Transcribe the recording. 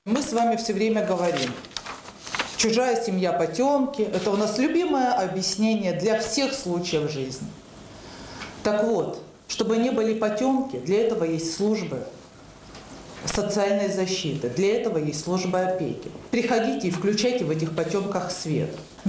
Мы с вами все время говорим, чужая семья потемки. Это у нас любимое объяснение для всех случаев жизни. Так вот, чтобы не были потемки, для этого есть службы социальной защиты, для этого есть служба опеки. Приходите и включайте в этих потемках свет.